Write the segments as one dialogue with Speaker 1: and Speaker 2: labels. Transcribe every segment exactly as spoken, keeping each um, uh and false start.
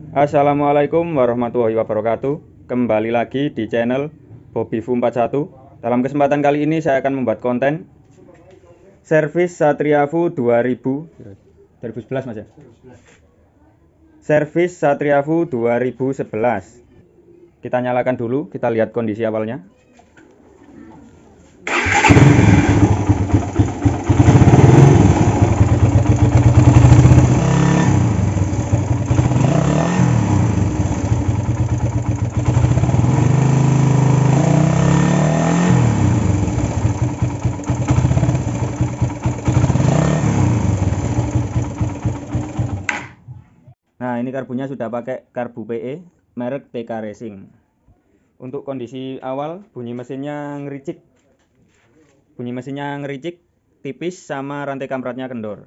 Speaker 1: Assalamualaikum warahmatullahi wabarakatuh. Kembali lagi di channel Bobbyfu empat puluh satu. Dalam kesempatan kali ini saya akan membuat konten servis Satriafu dua ribu dua ribu sebelas Mas ya. Servis Satriafu dua ribu sebelas. Kita nyalakan dulu, kita lihat kondisi awalnya. Nah, ini karbunya sudah pakai karbu P E merek T K Racing. Untuk kondisi awal, bunyi mesinnya ngericik. Bunyi mesinnya ngericik tipis sama rantai kampratnya kendor.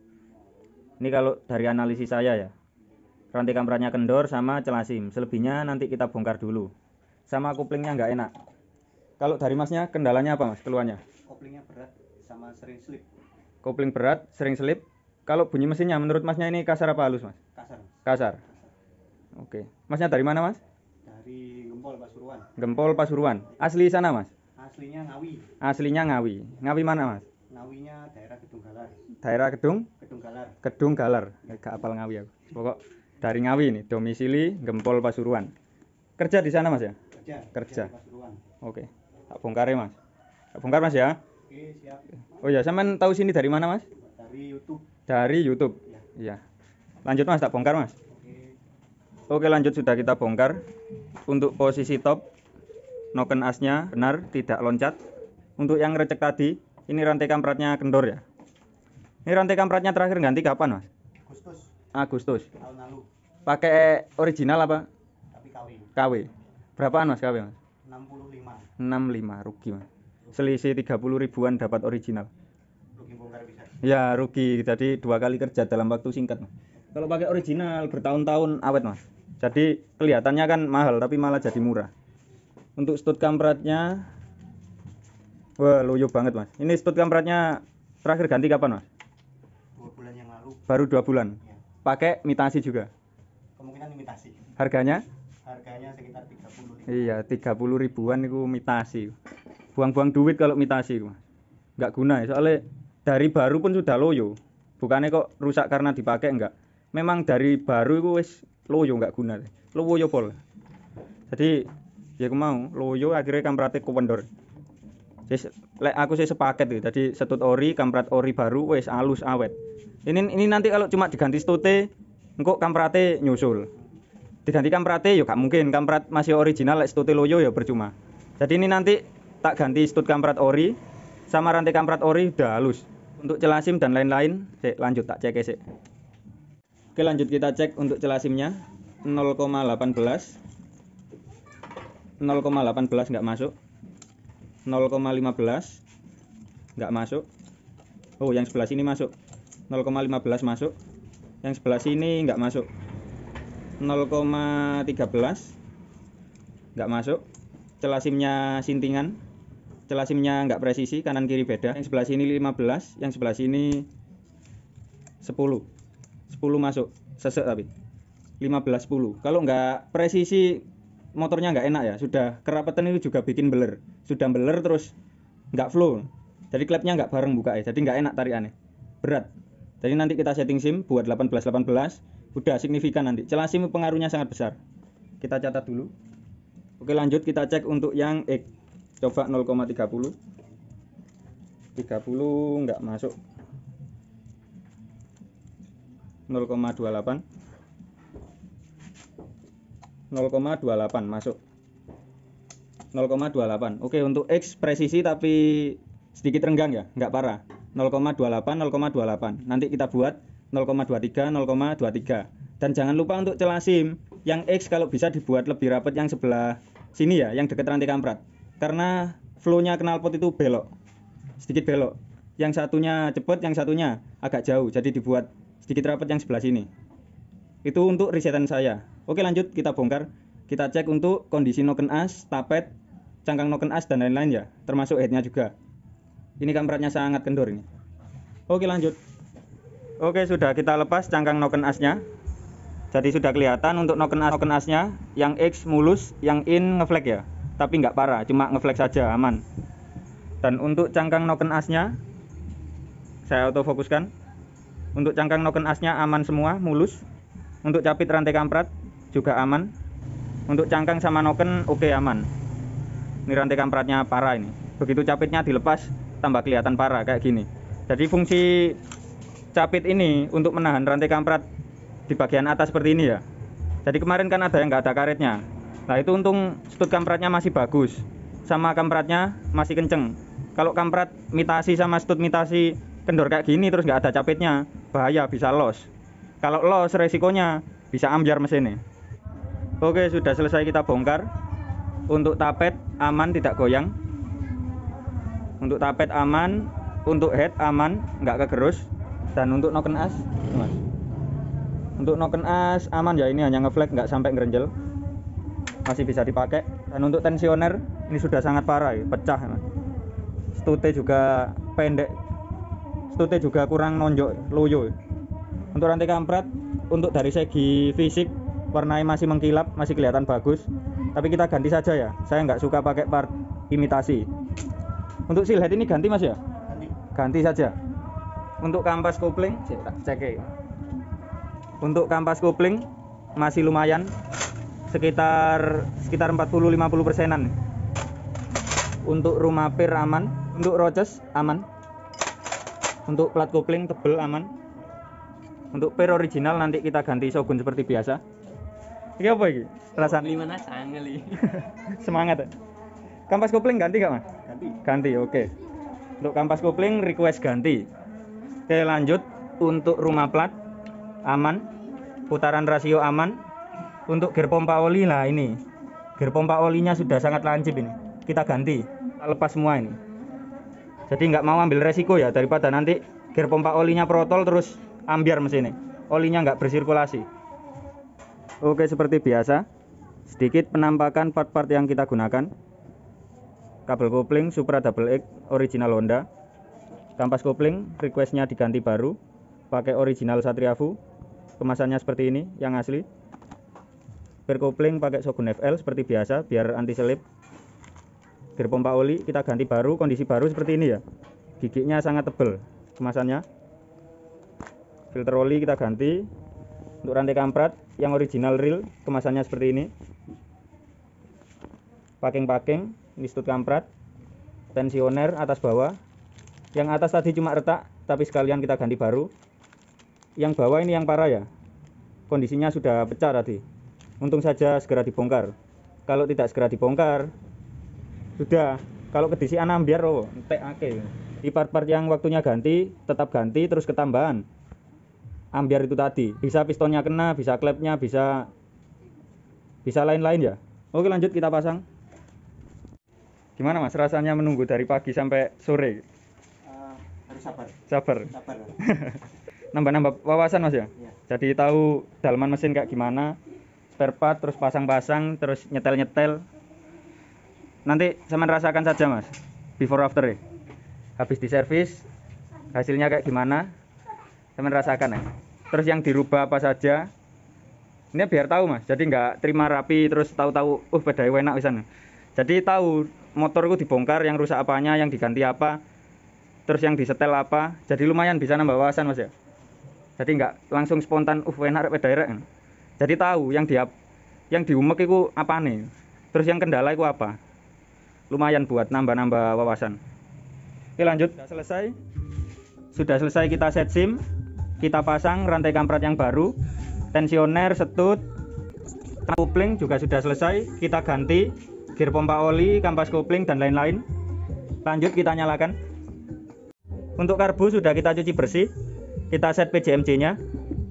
Speaker 1: Ini kalau dari analisis saya ya. Rantai kampratnya kendor sama celasim. Selebihnya nanti kita bongkar dulu. Sama kuplingnya nggak enak. Kalau dari Masnya kendalanya apa Mas keluhannya?
Speaker 2: Koplingnya berat sama sering slip.
Speaker 1: Kopling berat, sering selip. Kalau bunyi mesinnya menurut Masnya ini kasar apa halus Mas?
Speaker 2: Kasar.
Speaker 1: Kasar. Oke. Masnya dari mana Mas?
Speaker 2: Dari Gempol Pasuruan.
Speaker 1: Gempol Pasuruan. Asli sana Mas?
Speaker 2: Aslinya Ngawi.
Speaker 1: Aslinya Ngawi. Ngawi mana Mas?
Speaker 2: Ngawinya daerah Gedung Galar.
Speaker 1: Daerah Gedung?
Speaker 2: Gedung Galar.
Speaker 1: Gedung Galar. Gak apal Ngawi aku. Pokok dari Ngawi nih, domisili Gempol Pasuruan. Kerja di sana Mas ya?
Speaker 2: Kerja.
Speaker 1: Kerja.
Speaker 2: Di Pasuruan.
Speaker 1: Oke. Tak bongkar ya Mas. Tak bongkar Mas ya.
Speaker 2: Oke, siap.
Speaker 1: Oh ya, sampean tahu sini dari mana Mas?
Speaker 2: Dari YouTube.
Speaker 1: Dari YouTube.
Speaker 2: Ya.
Speaker 1: Iya. Lanjut Mas, tak bongkar Mas.
Speaker 2: Oke.
Speaker 1: Oke, lanjut sudah kita bongkar. Untuk posisi top, noken asnya benar, tidak loncat. Untuk yang recek tadi, ini rantai kampratnya kendor ya. Ini rantai kampratnya terakhir ganti kapan Mas?
Speaker 2: Agustus
Speaker 1: Agustus.
Speaker 2: tahun lalu.
Speaker 1: Pakai original apa?
Speaker 2: Tapi K W.
Speaker 1: K W. Berapaan Mas K W Mas?
Speaker 2: enam puluh lima.
Speaker 1: enam puluh lima, rugi Mas. Selisih tiga puluh ribuan dapat original.
Speaker 2: Rugi bongkar bisa.
Speaker 1: Ya rugi, jadi dua kali kerja dalam waktu singkat Mas. Kalau pakai original bertahun-tahun awet Mas. Jadi kelihatannya kan mahal tapi malah jadi murah. Untuk stud kampratnya, wah loyo banget Mas. Ini stud kampratnya terakhir ganti kapan Mas?
Speaker 2: Dua bulan yang lalu.
Speaker 1: Baru dua bulan.
Speaker 2: Ya.
Speaker 1: Pakai mitasi juga.
Speaker 2: Kemungkinan imitasi.
Speaker 1: Harganya?
Speaker 2: Harganya sekitar tiga puluh ribu.
Speaker 1: Iya, tiga puluh ribuan itu mitasi. Buang-buang duit kalau mitasi Mas. Enggak guna ya, soalnya dari baru pun sudah loyo. Bukannya kok rusak karena dipakai enggak. Memang dari baru itu wis loyo enggak guna. Loyo pol. Jadi ya aku mau loyo akhirnya kamprate kewendor. Wis lek aku sih sepaket gitu. Jadi setut ori, kamprat ori baru wis halus awet. Ini ini nanti kalau cuma diganti stute engko kamprate nyusul. Diganti kamprate ya gak mungkin. Kamprat masih original lek stute loyo ya percuma. Jadi ini nanti tak ganti stut kamprat ori sama rantai kamprat ori udah halus. Untuk celasim dan lain-lain, sik lanjut tak cek sik. Oke, lanjut kita cek untuk celasimnya nol koma satu delapan. nol koma satu delapan enggak masuk. nol koma lima belas enggak masuk. Oh, yang sebelah sini masuk. nol koma lima belas masuk. Yang sebelah sini enggak masuk. nol koma tiga belas enggak masuk. Celasimnya sintingan. Celasimnya enggak presisi, kanan kiri beda. Yang sebelah sini lima belas, yang sebelah sini sepuluh. sepuluh masuk, sesek tapi. lima belas sepuluh. Kalau enggak presisi motornya enggak enak ya. Sudah kerapetan itu juga bikin beler. Sudah beler terus enggak flow. Jadi klepnya enggak bareng buka ya. Jadi enggak enak tarikannya. Berat. Jadi nanti kita setting sim buat delapan belas delapan belas. Udah signifikan nanti. Celasim pengaruhnya sangat besar. Kita catat dulu. Oke, lanjut kita cek untuk yang X. Coba nol koma tiga puluh. tiga puluh enggak masuk. nol koma dua delapan. nol koma dua delapan masuk. nol koma dua delapan. Oke, untuk X presisi tapi sedikit renggang ya, enggak parah. nol koma dua delapan, nol koma dua delapan. Nanti kita buat nol koma dua tiga, nol koma dua tiga. Dan jangan lupa untuk celasim yang X kalau bisa dibuat lebih rapat yang sebelah sini ya, yang dekat rantai kamprat. Karena flow-nya knalpot itu belok. Sedikit belok. Yang satunya cepat, yang satunya agak jauh. Jadi dibuat sedikit rapat yang sebelah sini. Itu untuk resetan saya. Oke, lanjut kita bongkar. Kita cek untuk kondisi noken as, tapet, cangkang noken as dan lain-lain ya, termasuk headnya juga. Ini kampratnya sangat kendor ini. Oke, lanjut. Oke, sudah kita lepas cangkang noken asnya. Jadi sudah kelihatan untuk noken as, noken asnya, yang X mulus, yang in ngeflag ya. Tapi nggak parah, cuma ngeflag saja, aman. Dan untuk cangkang noken asnya, saya autofokuskan. Untuk cangkang noken asnya aman semua, mulus. Untuk capit rantai kamprat juga aman. Untuk cangkang sama noken oke, aman. Ini rantai kampratnya parah ini. Begitu capitnya dilepas, tambah kelihatan parah kayak gini. Jadi fungsi capit ini untuk menahan rantai kamprat di bagian atas seperti ini ya. Jadi kemarin kan ada yang nggak ada karetnya. Nah itu untung stud kampratnya masih bagus, sama kampratnya masih kenceng. Kalau kamprat mitasi sama stud mitasi kendor kayak gini terus nggak ada capitnya, bahaya, bisa loss. Kalau loss resikonya bisa ambyar mesinnya. Oke, sudah selesai kita bongkar. Untuk tapet aman, tidak goyang. Untuk tapet aman, untuk head aman, nggak kegerus. Dan untuk noken as, mas. Untuk noken as aman ya, ini hanya ngeflag, nggak sampai ngerenjel, masih bisa dipakai. Dan untuk tensioner ini sudah sangat parah ya, pecah mas. Stute juga pendek, stute juga kurang nonjok, loyo. Untuk rantai kamprat, untuk dari segi fisik warnanya masih mengkilap, masih kelihatan bagus. Tapi kita ganti saja ya, saya nggak suka pakai part imitasi. Untuk seal head ini ganti mas ya? Ganti, ganti saja. Untuk kampas kopling, cek ya. Untuk kampas kopling masih lumayan, sekitar sekitar empat puluh sampai lima puluh persenan. Untuk rumah pir aman, untuk roces aman. Untuk plat kopling tebel aman. Untuk pir original nanti kita ganti shogun seperti biasa. Ini apa ini? Rasanya
Speaker 3: gimana sangeli.
Speaker 1: Semangat ya. Kampas kopling ganti gak mas?
Speaker 2: Ganti.
Speaker 1: Ganti, oke. Untuk kampas kopling request ganti. Oke, lanjut. Untuk rumah plat aman, putaran rasio aman. Untuk gear pompa oli, nah ini gear pompa olinya sudah sangat lancip ini, kita ganti, kita lepas semua ini. Jadi nggak mau ambil resiko ya, daripada nanti gear pompa olinya protol terus ambyar mesinnya, olinya nggak bersirkulasi. Oke, seperti biasa sedikit penampakan part-part yang kita gunakan. Kabel kopling Supra Double X original Honda. Kampas kopling requestnya diganti baru, pakai original Satriafu. Kemasannya seperti ini, yang asli. Pir kopling pakai shogun F L seperti biasa, biar anti selip. Gear pompa oli kita ganti baru, kondisi baru seperti ini ya. Giginya sangat tebal kemasannya. Filter oli kita ganti. Untuk rantai kamprat yang original real, kemasannya seperti ini. Packing-packing, ini stud kamprat. Tensioner atas bawah. Yang atas tadi cuma retak, tapi sekalian kita ganti baru. Yang bawah ini yang parah ya, kondisinya sudah pecah tadi. Untung saja segera dibongkar. Kalau tidak segera dibongkar, sudah, kalau kedisian ambyar oh, entek ake. Di part-part yang waktunya ganti, tetap ganti terus ketambahan ambyar itu tadi. Bisa pistonnya kena, bisa klepnya, bisa bisa lain-lain ya. Oke, lanjut kita pasang. Gimana mas rasanya menunggu dari pagi sampai sore?
Speaker 2: Uh, harus sabar.
Speaker 1: Sabar.
Speaker 2: Sabar.
Speaker 1: Nambah-nambah wawasan mas ya?
Speaker 2: Ya.
Speaker 1: Jadi tahu dalaman mesin kayak gimana, spare part, terus pasang-pasang, terus nyetel-nyetel. Nanti sama rasakan saja mas, before after ya. Habis diservis, hasilnya kayak gimana, sama rasakan ya. Terus yang dirubah apa saja, ini biar tahu mas. Jadi nggak terima rapi terus tahu-tahu, uh bedanya enak wisan. Jadi tahu motorku dibongkar, yang rusak apanya, yang diganti apa, terus yang disetel apa. Jadi lumayan bisa nambah wawasan mas ya. Jadi nggak langsung spontan, uh enak rek pedai. Jadi tahu yang dia yang diumek itu apa nih, terus yang kendala itu apa. Lumayan buat nambah-nambah wawasan. Oke lanjut, sudah selesai. Sudah selesai kita set sim, kita pasang rantai kamprat yang baru, tensioner, setut, kopling juga sudah selesai. Kita ganti gear pompa oli, kampas kopling dan lain-lain. Lanjut kita nyalakan. Untuk karbu sudah kita cuci bersih. Kita set P J M C-nya.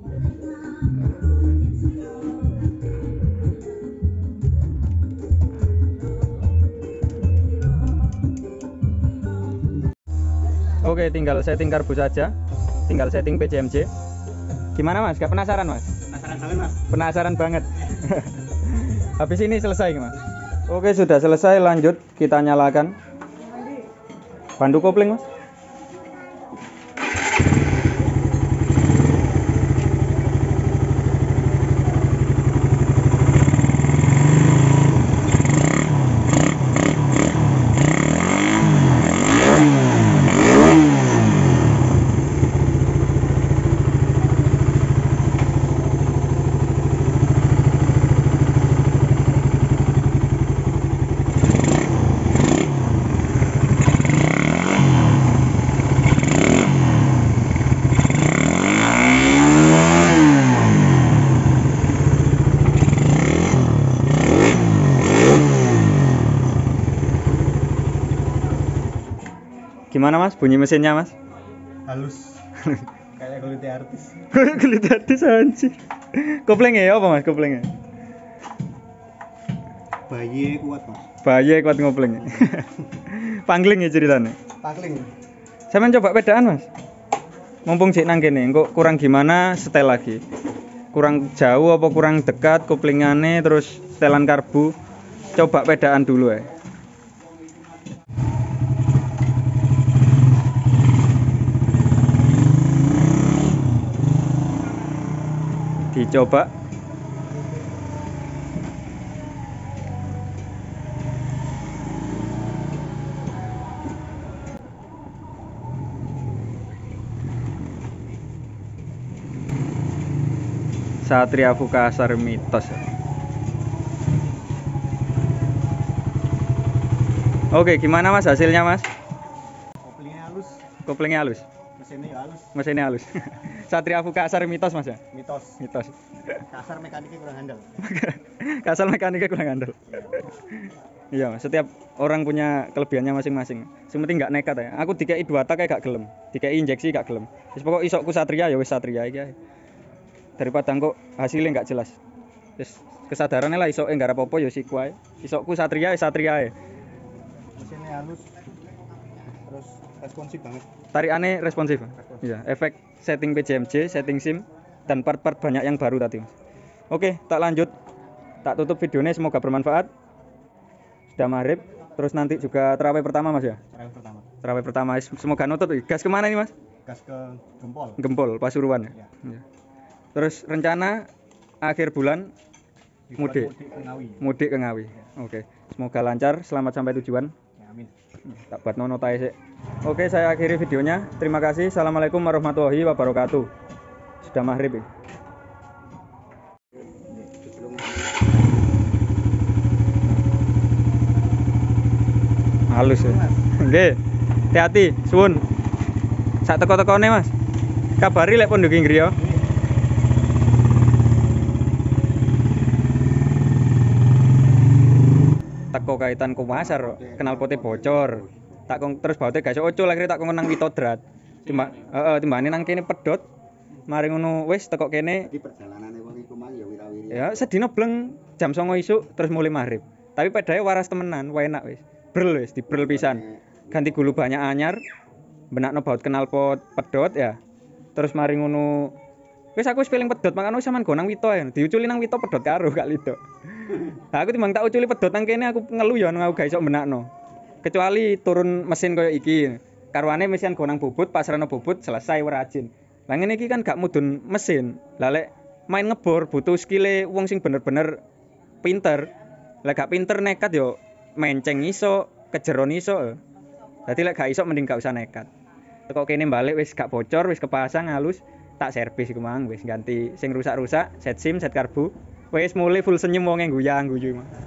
Speaker 1: Oke, tinggal setting karbu saja. Tinggal setting P J M C. Gimana mas? Gak penasaran mas?
Speaker 2: Penasaran banget mas.
Speaker 1: Penasaran banget. Habis ini selesai mas. Oke, sudah selesai. Lanjut kita nyalakan. Bandu kopling mas. Gimana Mas bunyi mesinnya Mas?
Speaker 2: Halus. Kayak kulit artis.
Speaker 1: Kulit artis anjir. Koplengnya ya apa Mas koplengnya?
Speaker 2: Bayi kuat mas.
Speaker 1: Bayi kuat ngopleng. Pangling ya ceritanya.
Speaker 2: Pangling.
Speaker 1: Sampeyan coba pedaan Mas. Mumpung cek nang kene, engko kurang gimana setel lagi. Kurang jauh apa kurang dekat koplingane terus setelan karbu. Coba pedaan dulu ya. Dicoba. Satria Fukasar mitos. Oke, gimana Mas hasilnya Mas?
Speaker 2: Koplingnya halus.
Speaker 1: Koplingnya halus.
Speaker 2: Mesinnya ya halus.
Speaker 1: Mesinnya halus. Satria Fukasar mitos Mas ya?
Speaker 2: Mitos.
Speaker 1: Mitos.
Speaker 2: Kasar mekaniknya kurang handal.
Speaker 1: Kasar mekaniknya kurang andal. Iya Mas, setiap orang punya kelebihannya masing-masing. Yang penting nggak nekat ya. Aku dikei dua tak kayak gak gelem. Dikei injeksi gak gelem. Wis pokok isokku Satria ya wis Satria iki ae. Daripada engko hasilnya nggak jelas. Terus kesadarannya lah isok nggak apa-apa ya siku ae. Isokku Satria ya Satria ae.
Speaker 2: Mesinnya halus. Terus responsif banget.
Speaker 1: Tarikannya responsif. Iya, efek setting P J M J, setting SIM dan part-part banyak yang baru tadi. Oke, tak lanjut. Tak tutup videonya, semoga bermanfaat. Sudah maghrib, terus nanti juga terawih pertama Mas ya?
Speaker 2: Terawih pertama.
Speaker 1: Terawih pertama, semoga nutup. Gas kemana nih Mas?
Speaker 2: Gas ke Gempol.
Speaker 1: Gempol, Pasuruan ya?
Speaker 2: Ya.
Speaker 1: Iya. Terus rencana akhir bulan mudik.
Speaker 2: Mudik ke Ngawi.
Speaker 1: Mudik ke Ngawi. Oke, semoga lancar, selamat sampai tujuan.
Speaker 2: Ya, amin.
Speaker 1: Tak buat nono tae sik. Oke, saya akhiri videonya. Terima kasih. Assalamualaikum warahmatullahi wabarakatuh. Sudah maghrib ya. Halus ya. Nggih. Hati-hati, suwun. Sak teko-tekone Mas. Kabari lek pondok ing griya. Teko kaitan kumasar, knalpote bocor. Tak kong terus baute gak iso ocul akhire tak kong nang Witodrat. Timba heeh, timbane nang kene pedhot. Mari ngono wis teko kene.
Speaker 2: Jadi perjalanane wong iku mah ya wira-wiri.
Speaker 1: Ya sedina bleng jam songo isuk terus mulai maghrib. Tapi pedae waras temenan, wae enak wis. Brel wis, dibrel pisan. Ganti gulu banyak anyar. Benakno baut knalpot pedhot ya. Terus mari ngono wis aku wis feeling pedhot, makane sampean go nang Wito ya. Diuculi nang Wito pedhot karo gak lido. Nah, aku timbang tak uculi pedhot nang kene aku ngelu ya nang aku gak iso benakno. Kecuali turun mesin koyo iki. Karwane mesin go nang bubut, pasrano bubut selesai werajin. Lah ngene iki kan gak mudun mesin. Lah lek main ngebor butuh skile wong sing bener-bener pinter. Lah gak pinter nekat yo menceng iso, kejeron iso. Dadi lek gak iso mending gak usah nekat. Teko kene balik wis gak bocor, wis kepasang halus, tak servis iku mang wis ganti sing rusak-rusak, set SIM, set karbu. Wis mulai full senyum wong e guyang-guyu.